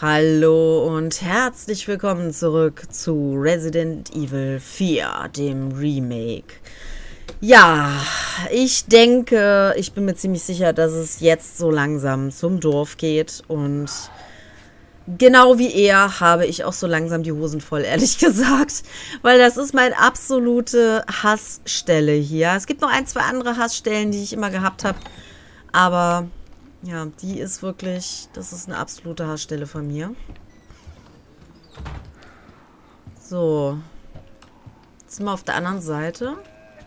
Hallo und herzlich willkommen zurück zu Resident Evil 4, dem Remake. Ja, ich denke, ich bin mir ziemlich sicher, dass es jetzt so langsam zum Dorf geht und genau wie er habe ich auch so langsam die Hosen voll, ehrlich gesagt, weil das ist meine absolute Hassstelle hier. Es gibt noch ein, zwei andere Hassstellen, die ich immer gehabt habe, aber ja, die ist wirklich, das ist eine absolute Hassstelle von mir. So. Jetzt sind wir auf der anderen Seite.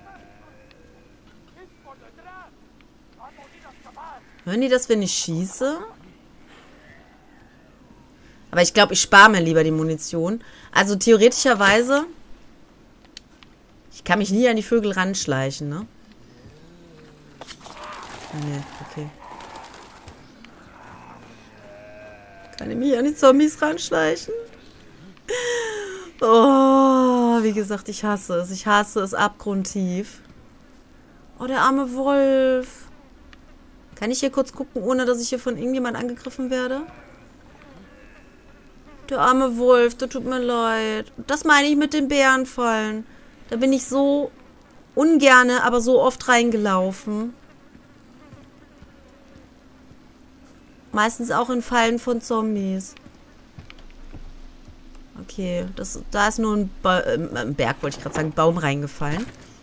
Hören die das, wenn ich schieße? Aber ich glaube, ich spare mir lieber die Munition. Also theoretischerweise, ich kann mich nie an die Vögel ranschleichen, ne? Nee, okay. Kann ich mich an die Zombies ranschleichen? Oh, wie gesagt, ich hasse es. Ich hasse es abgrundtief. Oh, der arme Wolf. Kann ich hier kurz gucken, ohne dass ich hier von irgendjemand angegriffen werde? Der arme Wolf, der tut mir leid. Das meine ich mit den Bärenfallen. Da bin ich so ungerne, aber so oft reingelaufen. Meistens auch in Fallen von Zombies. Okay, da ist nur ein Berg, wollte ich gerade sagen, Baum reingefallen.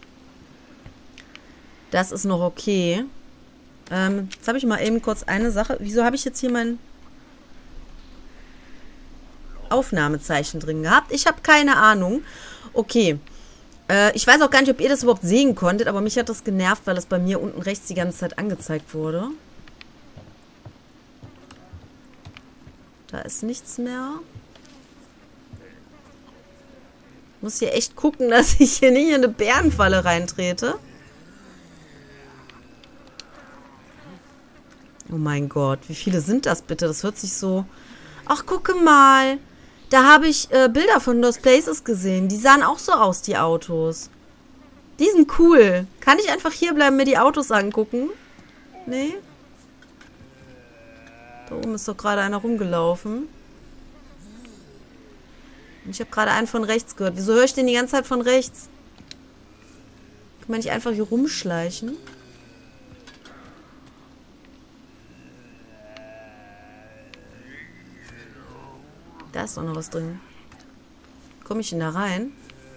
Das ist noch okay. Jetzt habe ich mal eben kurz eine Sache. Wieso habe ich jetzt hier mein Aufnahmezeichen drin gehabt? Ich habe keine Ahnung. Okay. Ich weiß auch gar nicht, ob ihr das überhaupt sehen konntet, aber mich hat das genervt, weil das bei mir unten rechts die ganze Zeit angezeigt wurde. Da ist nichts mehr. Ich muss hier echt gucken, dass ich hier nicht in eine Bärenfalle reintrete. Oh mein Gott, wie viele sind das bitte? Das hört sich so... Ach, gucke mal. Da habe ich Bilder von Lost Places gesehen. Die sahen auch so aus, die Autos. Die sind cool. Kann ich einfach hier bleiben, mir die Autos angucken? Nee? Da oben ist doch gerade einer rumgelaufen. Und ich habe gerade einen von rechts gehört. Wieso höre ich den die ganze Zeit von rechts? Kann man nicht einfach hier rumschleichen? Da ist doch noch was drin. Komme ich denn da rein?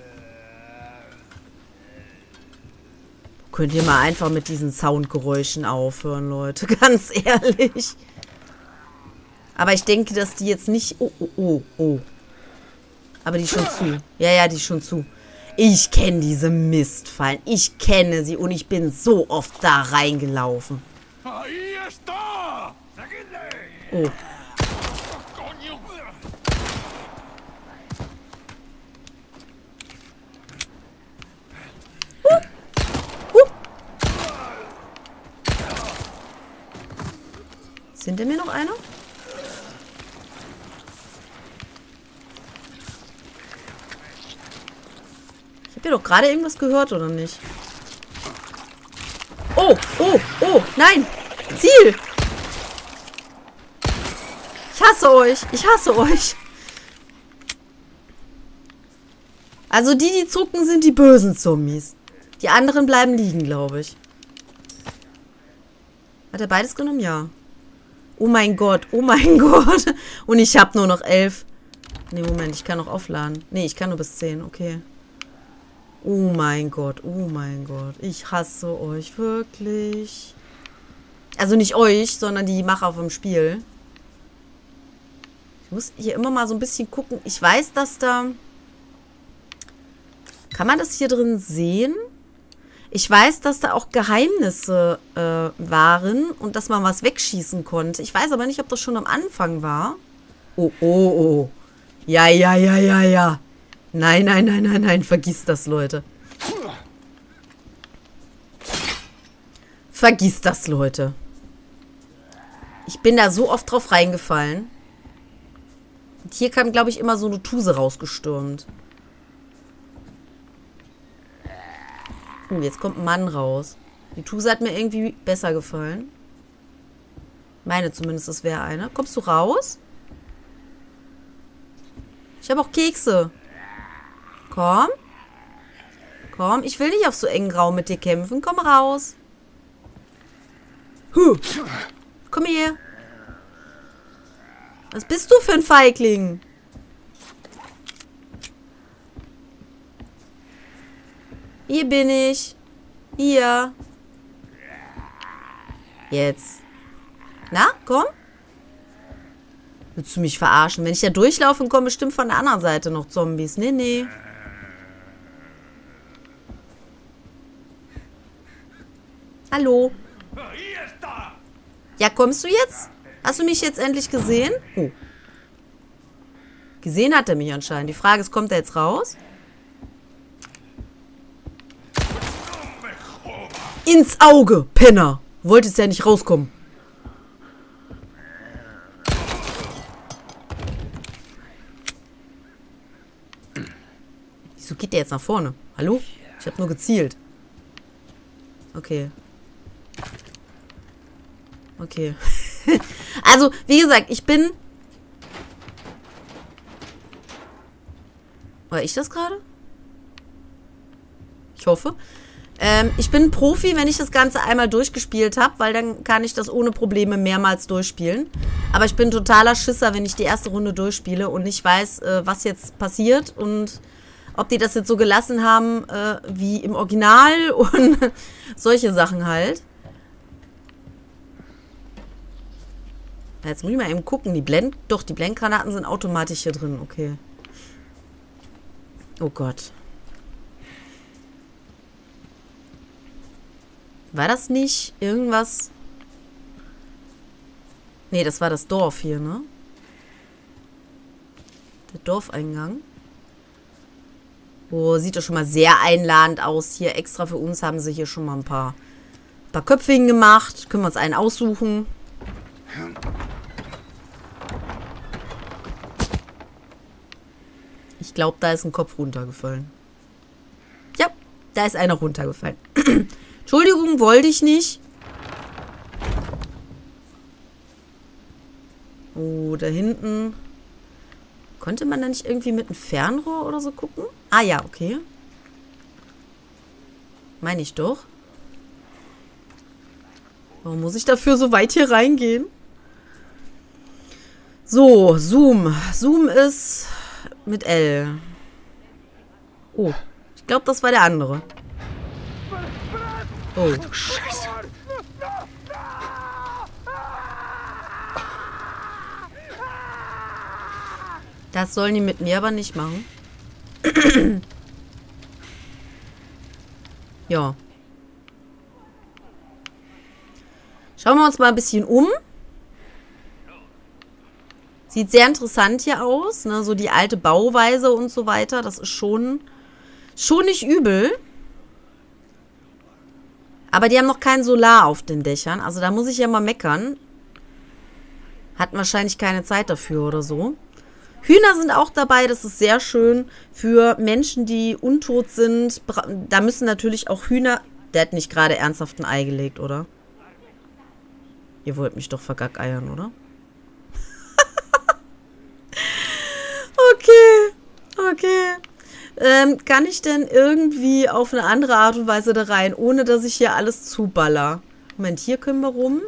Könnt ihr mal einfach mit diesen Soundgeräuschen aufhören, Leute? Ganz ehrlich. Aber ich denke, dass die jetzt nicht... Oh, oh, oh, oh. Aber die ist schon zu. Ja, ja, die ist schon zu. Ich kenne diese Mistfallen. Ich kenne sie und ich bin so oft da reingelaufen. Oh. Ist hinter mir noch einer? Ich habe hier doch gerade irgendwas gehört, oder nicht? Oh, oh, oh, nein! Ziel! Ich hasse euch! Ich hasse euch! Also die zucken, sind die bösen Zombies. Die anderen bleiben liegen, glaube ich. Hat er beides genommen? Ja. Oh mein Gott, oh mein Gott. Und ich habe nur noch 11. Nee, Moment, ich kann noch aufladen. Nee, ich kann nur bis 10, okay. Oh mein Gott, oh mein Gott. Ich hasse euch wirklich. Also nicht euch, sondern die Macher vom Spiel. Ich muss hier immer mal so ein bisschen gucken. Ich weiß, dass da... Kann man das hier drin sehen? Ich weiß, dass da auch Geheimnisse waren und dass man was wegschießen konnte. Ich weiß aber nicht, ob das schon am Anfang war. Oh, oh, oh. Ja, ja, ja, ja, ja. Nein, nein, nein, nein, nein. Vergiss das, Leute. Vergiss das, Leute. Ich bin da so oft drauf reingefallen. Und hier kam, glaube ich, immer so eine Tuse rausgestürmt. Jetzt kommt ein Mann raus. Die Tuse hat mir irgendwie besser gefallen. Meine zumindest, das wäre eine. Kommst du raus? Ich habe auch Kekse. Komm. Komm, ich will nicht auf so engen Raum mit dir kämpfen. Komm raus. Komm her. Was bist du für ein Feigling? Hier bin ich. Hier. Jetzt. Na, komm. Willst du mich verarschen? Wenn ich da durchlaufe, kommen bestimmt von der anderen Seite noch Zombies. Nee, nee. Hallo. Ja, kommst du jetzt? Hast du mich jetzt endlich gesehen? Oh. Gesehen hat er mich anscheinend. Die Frage ist, kommt er jetzt raus? Ins Auge, Penner. Wolltest ja nicht rauskommen. Wieso geht der jetzt nach vorne? Hallo? Ich habe nur gezielt. Okay. Okay. Also, wie gesagt, ich bin... War ich das gerade? Ich hoffe. Ich bin Profi, wenn ich das Ganze einmal durchgespielt habe, weil dann kann ich das ohne Probleme mehrmals durchspielen. Aber ich bin totaler Schisser, wenn ich die erste Runde durchspiele und nicht weiß, was jetzt passiert und ob die das jetzt so gelassen haben, wie im Original und solche Sachen halt. Jetzt muss ich mal eben gucken. Die Blendgranaten sind automatisch hier drin. Okay. Oh Gott. War das nicht irgendwas? Nee, das war das Dorf hier, ne? Der Dorfeingang. Oh, sieht doch schon mal sehr einladend aus. Hier extra für uns haben sie hier schon mal ein paar Köpfe hingemacht. Können wir uns einen aussuchen. Ich glaube, da ist ein Kopf runtergefallen. Ja, da ist einer runtergefallen. Entschuldigung, wollte ich nicht. Oh, da hinten. Konnte man da nicht irgendwie mit einem Fernrohr oder so gucken? Ah ja, okay. Meine ich doch. Warum muss ich dafür so weit hier reingehen? So, Zoom. Zoom ist mit L. Oh, ich glaube, das war der andere. Oh. Du Scheiße. Das sollen die mit mir aber nicht machen. Ja. Schauen wir uns mal ein bisschen um. Sieht sehr interessant hier aus, ne? So die alte Bauweise und so weiter. Das ist schon nicht übel. Aber die haben noch kein Solar auf den Dächern. Also da muss ich ja mal meckern. Hatten wahrscheinlich keine Zeit dafür oder so. Hühner sind auch dabei. Das ist sehr schön für Menschen, die untot sind. Da müssen natürlich auch Hühner... Der hat nicht gerade ernsthaft ein Ei gelegt, oder? Ihr wollt mich doch vergackeiern, oder? Okay. Okay. Kann ich denn irgendwie auf eine andere Art und Weise da rein, ohne dass ich hier alles zuballer? Moment, hier können wir rum.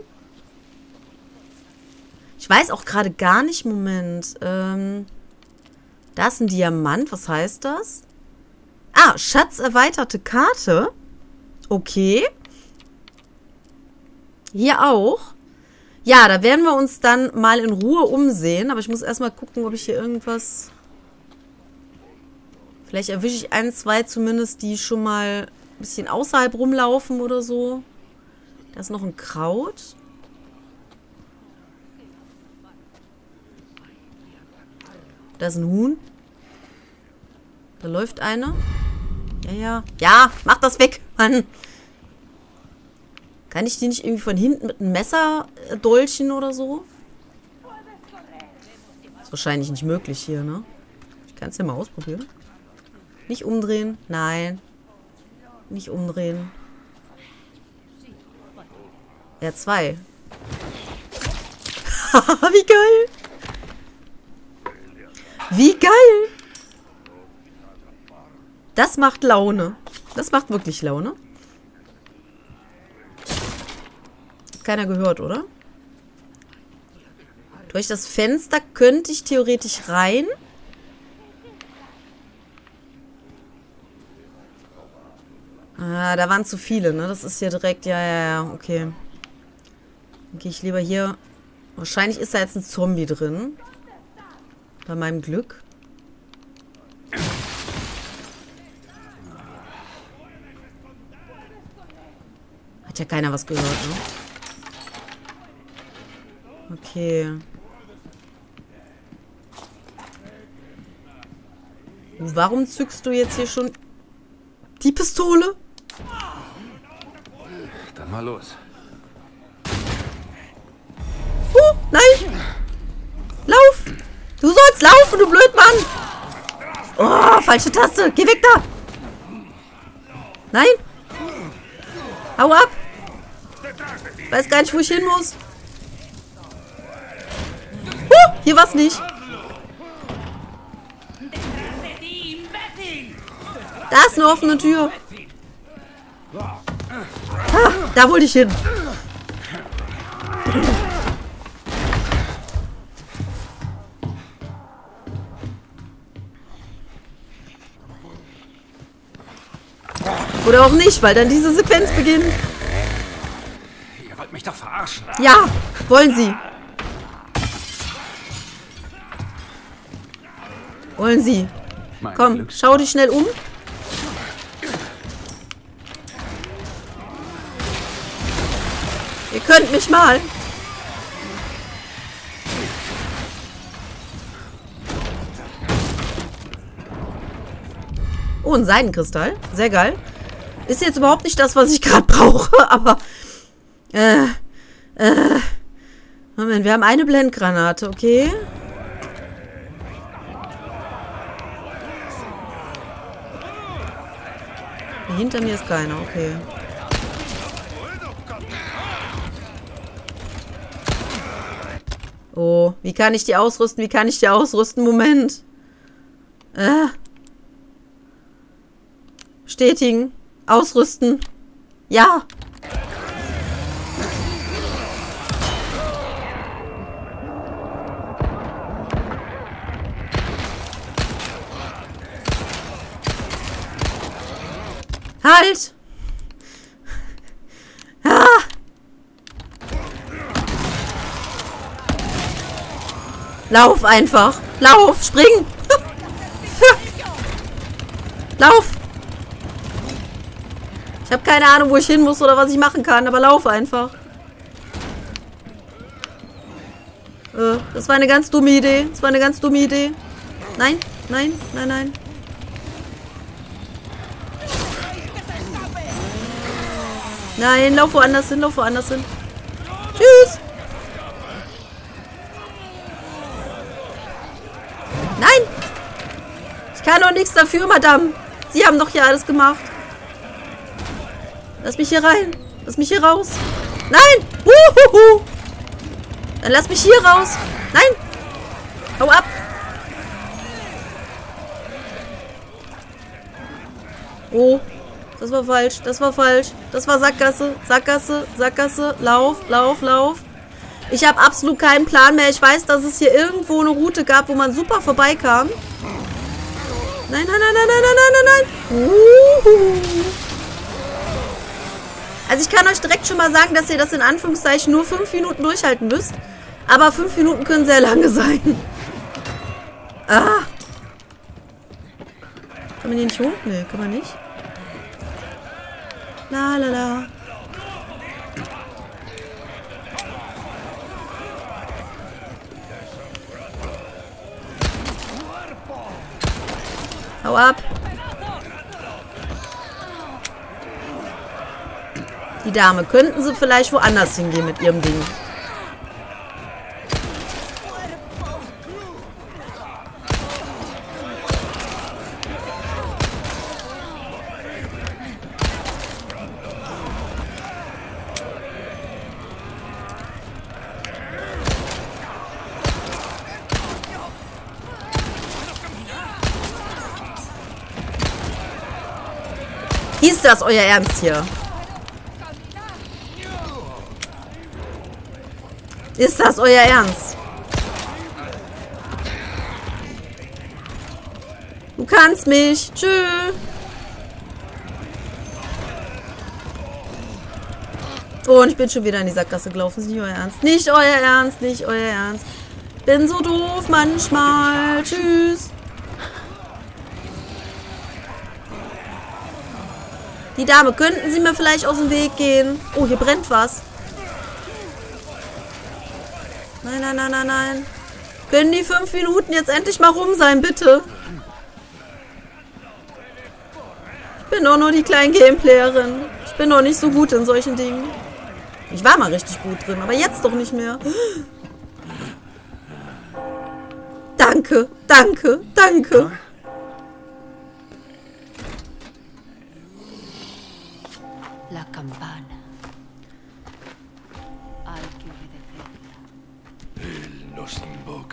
Ich weiß auch gerade gar nicht, Moment. Da ist ein Diamant, was heißt das? Ah, Schatz erweiterte Karte. Okay. Hier auch. Ja, da werden wir uns dann mal in Ruhe umsehen. Aber ich muss erstmal gucken, ob ich hier irgendwas... Vielleicht erwische ich ein, zwei zumindest, die schon mal ein bisschen außerhalb rumlaufen oder so. Da ist noch ein Kraut. Da ist ein Huhn. Da läuft einer. Ja, ja. Ja, mach das weg, Mann. Kann ich die nicht irgendwie von hinten mit einem Messer dolchen oder so? Ist wahrscheinlich nicht möglich hier, ne? Ich kann es ja mal ausprobieren. Nicht umdrehen. Nein. Nicht umdrehen. Ja, 2. Wie geil. Wie geil! Das macht Laune. Das macht wirklich Laune. Keiner gehört, oder? Durch das Fenster könnte ich theoretisch rein. Ah, da waren zu viele, ne? Das ist hier direkt... Ja, okay. Dann gehe ich lieber hier... Wahrscheinlich ist da jetzt ein Zombie drin. Bei meinem Glück. Hat ja keiner was gehört, ne? Okay. Warum zückst du jetzt hier schon die Pistole? Dann mal los. Nein! Lauf! Du sollst laufen, du Blödmann! Oh, falsche Taste! Geh weg da! Nein! Hau ab! Weiß gar nicht, wo ich hin muss. Hier war's nicht. Da ist eine offene Tür. Ah, da wollte ich hin. Oder auch nicht, weil dann diese Sequenz beginnt. Ihr wollt mich doch verarschen. Ja, wollen Sie. Wollen Sie. Komm, schau dich schnell um. Ihr könnt mich mal. Oh, ein Seidenkristall. Sehr geil. Ist jetzt überhaupt nicht das, was ich gerade brauche, aber... Moment, wir haben eine Blendgranate, okay? Hinter mir ist keiner, okay. Oh, wie kann ich die ausrüsten? Wie kann ich die ausrüsten? Moment. Bestätigen. Ausrüsten. Ja. Halt! Ah! Lauf einfach! Lauf! Spring! Lauf! Ich habe keine Ahnung, wo ich hin muss oder was ich machen kann, aber lauf einfach. Das war eine ganz dumme Idee. Das war eine ganz dumme Idee. Nein, nein, nein, nein. Nein, lauf woanders hin, lauf woanders hin. Tschüss. Nein. Ich kann doch nichts dafür, Madame. Sie haben doch hier alles gemacht. Lass mich hier rein. Lass mich hier raus. Nein. Uhuhu. Dann lass mich hier raus. Nein. Hau ab. Oh. Das war falsch. Das war falsch. Das war Sackgasse. Sackgasse. Sackgasse. Lauf. Lauf. Lauf. Ich habe absolut keinen Plan mehr. Ich weiß, dass es hier irgendwo eine Route gab, wo man super vorbeikam. Nein, nein, nein, nein, nein, nein, nein, nein. Also ich kann euch direkt schon mal sagen, dass ihr das in Anführungszeichen nur 5 Minuten durchhalten müsst. Aber 5 Minuten können sehr lange sein. Ah. Kann man hier nicht hoch? Nee, kann man nicht. La la la. Hau ab. Die Dame. Könnten sie vielleicht woanders hingehen mit ihrem Ding? Ist das euer Ernst hier? Ist das euer Ernst? Du kannst mich. Tschüss. Oh, und ich bin schon wieder in die Sackgasse gelaufen. Ist nicht euer Ernst. Nicht euer Ernst. Nicht euer Ernst. Bin so doof manchmal. Tschüss. Die Dame, könnten Sie mir vielleicht aus dem Weg gehen? Oh, hier brennt was. Nein, nein, nein, nein, nein. Können die 5 Minuten jetzt endlich mal rum sein, bitte? Ich bin doch nur die kleine Gameplayerin. Ich bin doch nicht so gut in solchen Dingen. Ich war mal richtig gut drin, aber jetzt doch nicht mehr. Danke, danke, danke. La campana. Hay que obedecerla. Él nos invoca.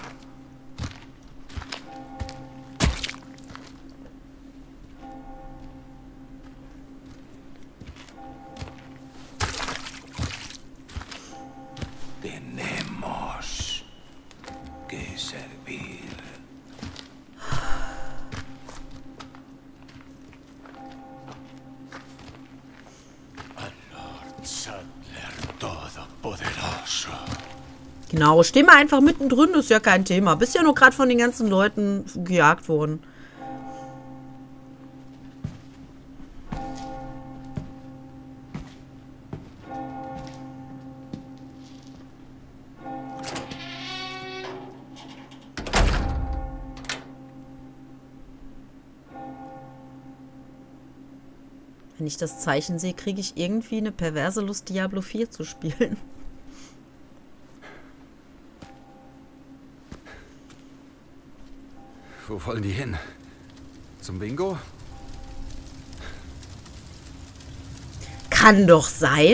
Tenemos que servir. Al Lord Sandler Todopoderoso. Genau, stehen wir einfach mittendrin, ist ja kein Thema. Bist ja nur gerade von den ganzen Leuten gejagt worden. Wenn ich das Zeichen sehe, kriege ich irgendwie eine perverse Lust, Diablo 4 zu spielen. Wo wollen die hin? Zum Bingo? Kann doch sein.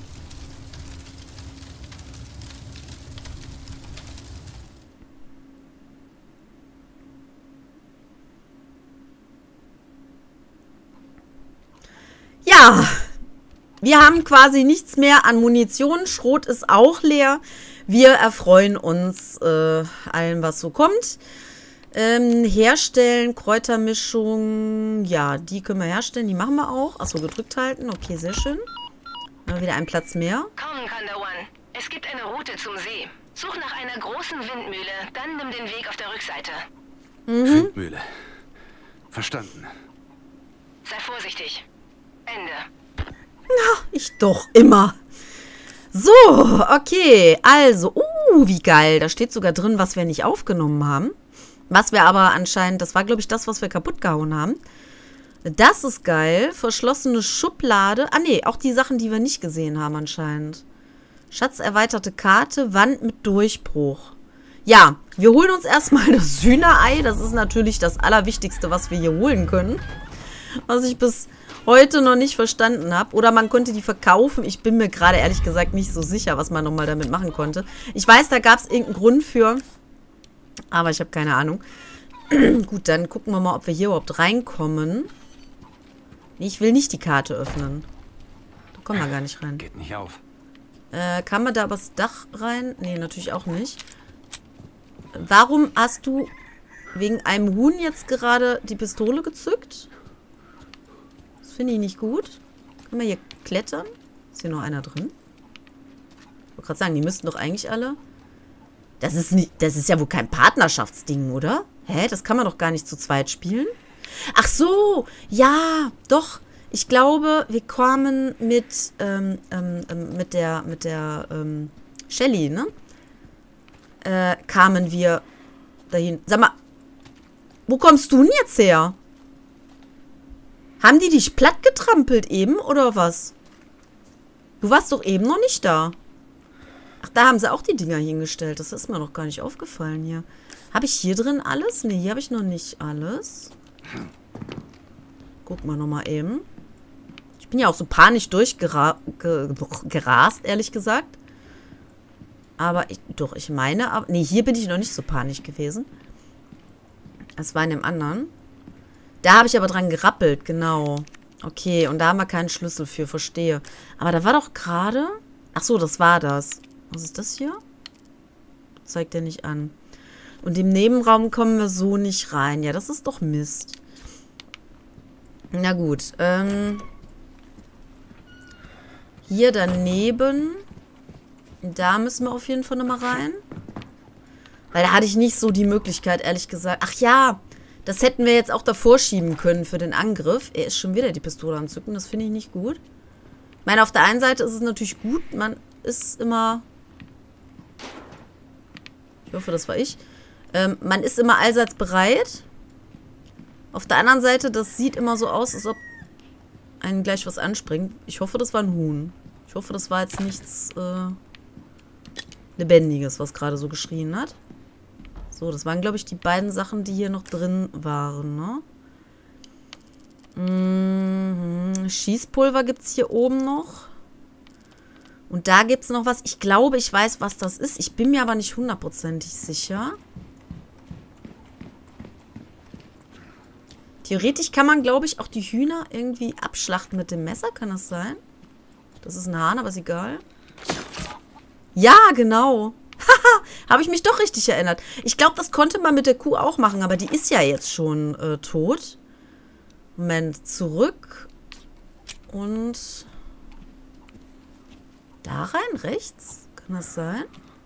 Ja, wir haben quasi nichts mehr an Munition. Schrot ist auch leer. Wir erfreuen uns allem, was so kommt. Herstellen, Kräutermischung. Ja, die können wir herstellen. Die machen wir auch. Achso, gedrückt halten. Okay, sehr schön. Wieder ein Platz mehr. Komm, Kandawan. Es gibt eine Route zum See. Such nach einer großen Windmühle, dann nimm den Weg auf der Rückseite. Windmühle. Verstanden. Sei vorsichtig. Ende. Ja, ich doch immer. So, okay. Also, wie geil. Da steht sogar drin, was wir nicht aufgenommen haben. Was wir aber anscheinend, das war, glaube ich, das, was wir kaputt gehauen haben. Das ist geil. Verschlossene Schublade. Ah, nee, auch die Sachen, die wir nicht gesehen haben anscheinend. Schatz, erweiterte Karte, Wand mit Durchbruch. Ja, wir holen uns erstmal das Hühnerei. Das ist natürlich das Allerwichtigste, was wir hier holen können. Was ich bis heute noch nicht verstanden habe. Oder man konnte die verkaufen. Ich bin mir gerade ehrlich gesagt nicht so sicher, was man nochmal damit machen konnte. Ich weiß, da gab es irgendeinen Grund für. Aber ich habe keine Ahnung. Gut, dann gucken wir mal, ob wir hier überhaupt reinkommen. Nee, ich will nicht die Karte öffnen. Da kommen wir gar nicht rein. Geht nicht auf. Kann man da übers Dach rein? Nee, natürlich auch nicht. Warum hast du wegen einem Huhn jetzt gerade die Pistole gezückt? Das finde ich nicht gut. Können wir hier klettern? Ist hier noch einer drin? Ich wollte gerade sagen, die müssten doch eigentlich alle... Das ist ja wohl kein Partnerschaftsding, oder? Hä? Das kann man doch gar nicht zu zweit spielen? Ach so, ja, doch. Ich glaube, wir kommen mit der Shelly, ne? Kamen wir dahin. Sag mal, wo kommst du denn jetzt her? Haben die dich platt getrampelt eben, oder was? Du warst doch eben noch nicht da. Ach, da haben sie auch die Dinger hingestellt. Das ist mir noch gar nicht aufgefallen hier. Habe ich hier drin alles? Ne, hier habe ich noch nicht alles. Guck mal nochmal eben. Ich bin ja auch so panisch durchgerast, ehrlich gesagt. Aber ich meine... Ne, hier bin ich noch nicht so panisch gewesen. Das war in dem anderen. Da habe ich aber dran gerappelt, genau. Okay, und da haben wir keinen Schlüssel für, verstehe. Aber da war doch gerade... Ach so, das war das. Was ist das hier? Zeigt er nicht an. Und im Nebenraum kommen wir so nicht rein. Ja, das ist doch Mist. Na gut. Hier daneben. Da müssen wir auf jeden Fall nochmal rein. Weil da hatte ich nicht so die Möglichkeit, ehrlich gesagt. Ach ja, das hätten wir jetzt auch davor schieben können für den Angriff. Er ist schon wieder die Pistole am Zücken. Das finde ich nicht gut. Ich meine, auf der einen Seite ist es natürlich gut. Man ist immer... Ich hoffe, das war ich. Man ist immer allseits bereit. Auf der anderen Seite, das sieht immer so aus, als ob einen gleich was anspringt. Ich hoffe, das war ein Huhn. Ich hoffe, das war jetzt nichts Lebendiges, was gerade so geschrien hat. So, das waren, glaube ich, die beiden Sachen, die hier noch drin waren, ne? Schießpulver gibt es hier oben noch. Und da gibt es noch was. Ich glaube, ich weiß, was das ist. Ich bin mir aber nicht hundertprozentig sicher. Theoretisch kann man, glaube ich, auch die Hühner irgendwie abschlachten mit dem Messer. Kann das sein? Das ist ein Hahn, aber ist egal. Ja, genau. Haha, habe ich mich doch richtig erinnert. Ich glaube, das konnte man mit der Kuh auch machen, aber die ist ja jetzt schon tot. Moment, zurück. Und da rein, rechts? Kann das sein?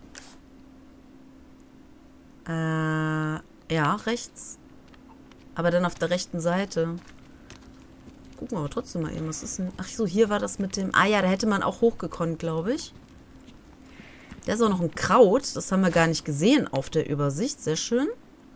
Ja, rechts. Aber dann auf der rechten Seite. Gucken wir aber trotzdem mal eben. Was ist denn? Ach so, hier war das mit dem... Ah ja, da hätte man auch hochgekonnt, glaube ich. Da ist auch noch ein Kraut. Das haben wir gar nicht gesehen auf der Übersicht. Sehr schön.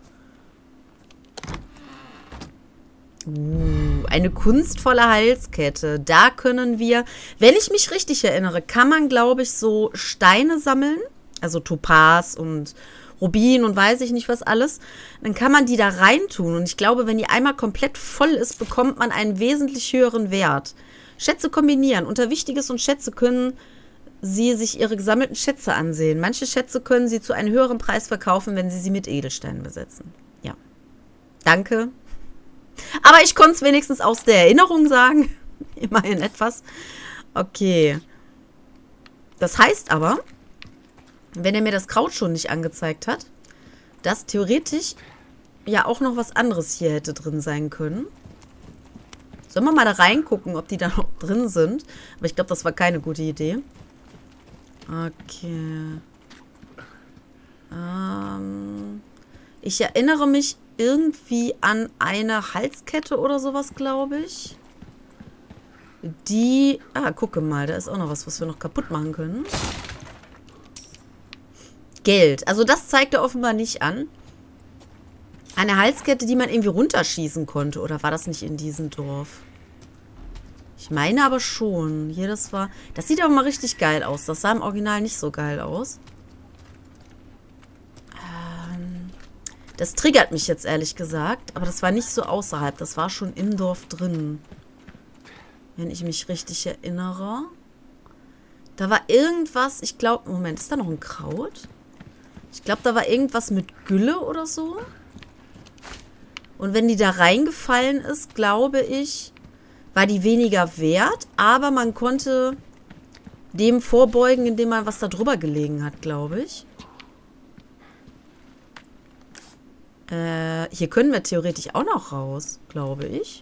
Eine kunstvolle Halskette. Da können wir, wenn ich mich richtig erinnere, kann man, glaube ich, so Steine sammeln. Also Topaz und Rubin und weiß ich nicht was alles. Dann kann man die da reintun. Und ich glaube, wenn die einmal komplett voll ist, bekommt man einen wesentlich höheren Wert. Schätze kombinieren. Unter Wichtiges und Schätze können Sie sich Ihre gesammelten Schätze ansehen. Manche Schätze können Sie zu einem höheren Preis verkaufen, wenn Sie sie mit Edelsteinen besetzen. Ja. Danke. Aber ich konnte es wenigstens aus der Erinnerung sagen. Immerhin etwas. Okay. Das heißt aber, wenn er mir das Kraut schon nicht angezeigt hat, dass theoretisch ja auch noch was anderes hier hätte drin sein können. Sollen wir mal da reingucken, ob die da noch drin sind? Aber ich glaube, das war keine gute Idee. Okay. Ich erinnere mich irgendwie an eine Halskette oder sowas, glaube ich. Die... Ah, gucke mal, da ist auch noch was wir noch kaputt machen können. Geld. Also das zeigt er offenbar nicht an. Eine Halskette, die man irgendwie runterschießen konnte. Oder war das nicht in diesem Dorf? Ich meine aber schon. Hier, das war... Das sieht aber mal richtig geil aus. Das sah im Original nicht so geil aus. Das triggert mich jetzt ehrlich gesagt. Aber das war nicht so außerhalb. Das war schon im Dorf drin. Wenn ich mich richtig erinnere. Da war irgendwas... Ich glaube... Moment, ist da noch ein Kraut? Ich glaube, da war irgendwas mit Gülle oder so. Und wenn die da reingefallen ist, glaube ich... war die weniger wert, aber man konnte dem vorbeugen, indem man was da drüber gelegen hat, glaube ich. Hier können wir theoretisch auch noch raus, glaube ich.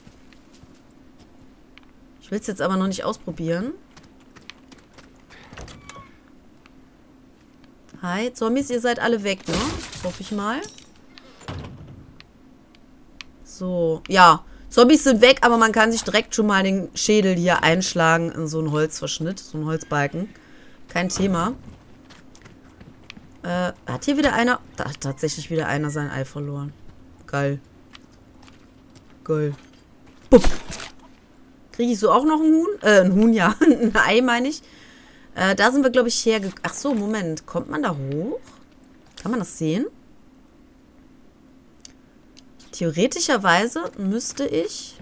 Ich will es jetzt aber noch nicht ausprobieren. Hi, Zombies, ihr seid alle weg, ne? Hoffe ich mal. So, ja. Zombies sind weg, aber man kann sich direkt schon mal den Schädel hier einschlagen in so einen Holzverschnitt, so einen Holzbalken. Kein Thema. Hat hier wieder einer... Da hat tatsächlich wieder einer sein Ei verloren. Geil. Geil. Bupp. Kriege ich so auch noch ein Huhn? Ein Huhn, ja. Ein Ei, meine ich. Da sind wir, glaube ich, hergekommen. Ach so, Moment. Kommt man da hoch? Kann man das sehen? Theoretischerweise müsste ich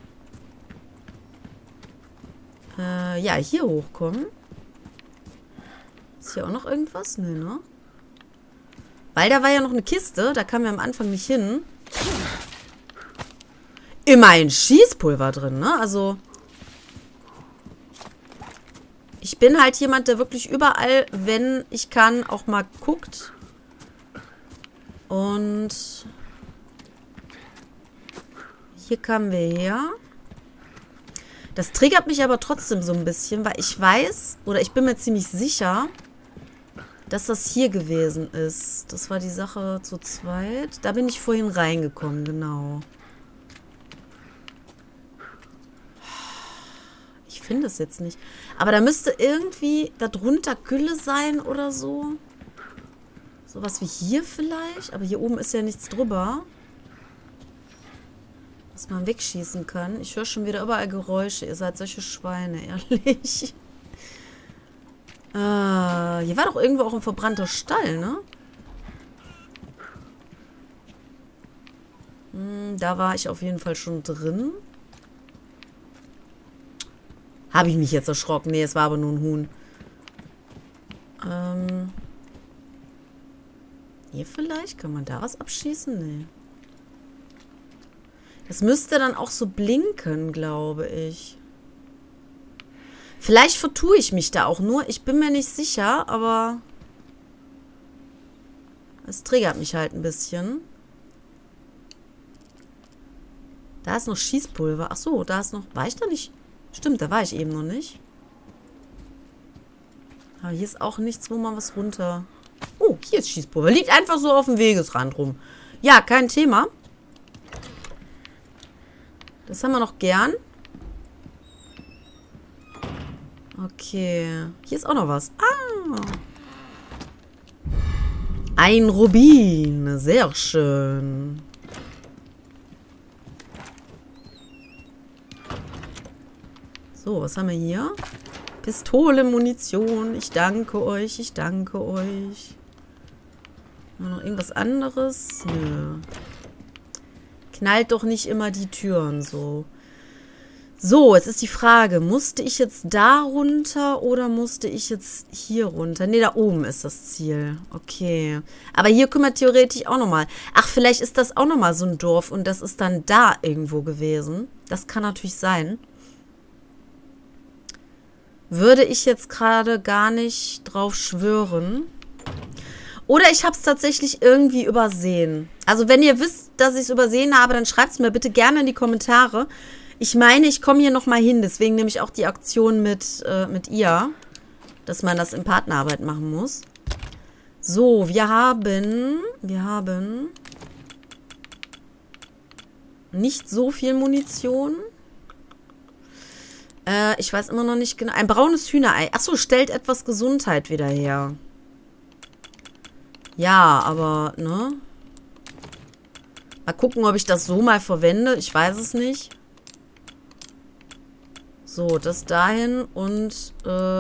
ja, hier hochkommen. Ist hier auch noch irgendwas? Nee, ne? Weil da war ja noch eine Kiste. Da kamen wir am Anfang nicht hin. Immerhin Schießpulver drin, ne? Also, bin halt jemand, der wirklich überall, wenn ich kann, auch mal guckt. Und hier kamen wir her. Das triggert mich aber trotzdem so ein bisschen, weil ich weiß, oder ich bin mir ziemlich sicher, dass das hier gewesen ist. Das war die Sache zu zweit. Da bin ich vorhin reingekommen, genau. Ich finde es jetzt nicht. Aber da müsste irgendwie darunter Gülle sein oder so. Sowas wie hier vielleicht. Aber hier oben ist ja nichts drüber. Was man wegschießen kann. Ich höre schon wieder überall Geräusche. Ihr seid solche Schweine, ehrlich. Hier war doch irgendwo auch ein verbrannter Stall, ne? Da war ich auf jeden Fall schon drin. Habe ich mich jetzt erschrocken? Nee, es war aber nur ein Huhn. Hier vielleicht? Kann man da was abschießen? Nee. Das müsste dann auch so blinken, glaube ich. Vielleicht vertue ich mich da auch nur. Ich bin mir nicht sicher, aber es triggert mich halt ein bisschen. Da ist noch Schießpulver. Ach so, da ist noch... War ich da nicht? Stimmt, da war ich eben noch nicht. Aber hier ist auch nichts, wo man was runter... Oh, hier ist Schießpulver. Liegt einfach so auf dem Wegesrand rum. Ja, kein Thema. Das haben wir noch gern. Okay. Hier ist auch noch was. Ah. Ein Rubin. Sehr schön. So, was haben wir hier? Pistole, Munition. Ich danke euch. Ich danke euch. Noch irgendwas anderes? Nö. Knallt doch nicht immer die Türen so. So, jetzt ist die Frage, musste ich jetzt da runter oder musste ich jetzt hier runter? Ne, da oben ist das Ziel. Okay. Aber hier können wir theoretisch auch nochmal. Ach, vielleicht ist das auch nochmal so ein Dorf und das ist dann da irgendwo gewesen. Das kann natürlich sein. Würde ich jetzt gerade gar nicht drauf schwören. Oder ich habe es tatsächlich irgendwie übersehen. Also wenn ihr wisst, dass ich es übersehen habe, dann schreibt es mir bitte gerne in die Kommentare. Ich meine, ich komme hier nochmal hin. Deswegen nehme ich auch die Aktion mit ihr. Dass man das in Partnerarbeit machen muss. So, wir haben nicht so viel Munition. Ich weiß immer noch nicht genau. Ein braunes Hühnerei. Achso, stellt etwas Gesundheit wieder her. Ja, aber, ne? Mal gucken, ob ich das so mal verwende. Ich weiß es nicht. So, das dahin und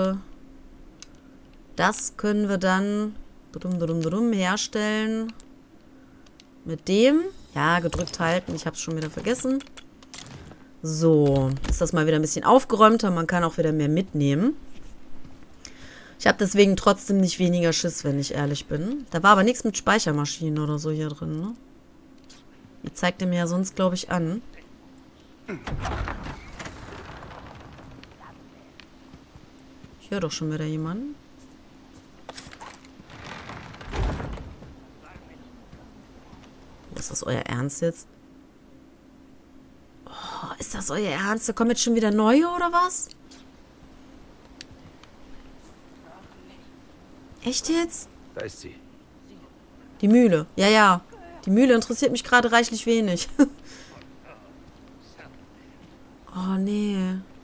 das können wir dann herstellen. Mit dem. Ja, gedrückt halten. Ich habe es schon wieder vergessen. So, ist das mal wieder ein bisschen aufgeräumter. Man kann auch wieder mehr mitnehmen. Ich habe deswegen trotzdem nicht weniger Schiss, wenn ich ehrlich bin. Da war aber nichts mit Speichermaschinen oder so hier drin, ne? Die zeigt er mir ja sonst, glaube ich, an. Ich höre doch schon wieder jemanden. Ist das euer Ernst jetzt? Oh, ist das euer Ernst? Da kommen jetzt schon wieder neue oder was? Echt jetzt? Da ist sie. Die Mühle. Ja, ja. Die Mühle interessiert mich gerade reichlich wenig. Oh, nee.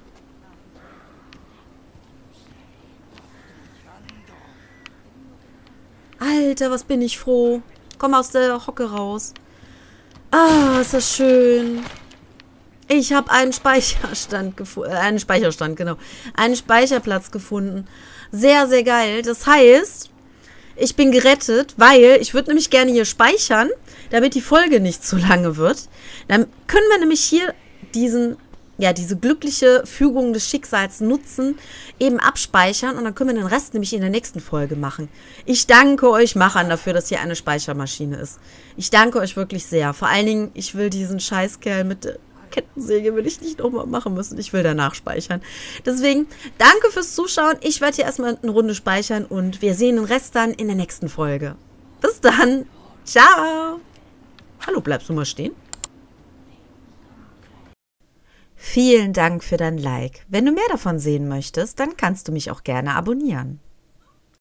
Alter, was bin ich froh. Komm aus der Hocke raus. Ah, ist das schön. Ich habe einen Speicherstand gefunden. Einen Speicherstand, genau. Einen Speicherplatz gefunden. Sehr, sehr geil. Das heißt, ich bin gerettet, weil ich würde nämlich gerne hier speichern, damit die Folge nicht zu lange wird. Dann können wir nämlich hier diese glückliche Fügung des Schicksals nutzen, eben abspeichern und dann können wir den Rest nämlich in der nächsten Folge machen. Ich danke euch Machern dafür, dass hier eine Speichermaschine ist. Ich danke euch wirklich sehr. Vor allen Dingen, ich will diesen Scheißkerl mit Kettensäge will ich nicht nochmal machen müssen. Ich will danach speichern. Deswegen, danke fürs Zuschauen. Ich werde hier erstmal eine Runde speichern und wir sehen den Rest dann in der nächsten Folge. Bis dann. Ciao. Hallo, bleibst du mal stehen? Vielen Dank für dein Like. Wenn du mehr davon sehen möchtest, dann kannst du mich auch gerne abonnieren.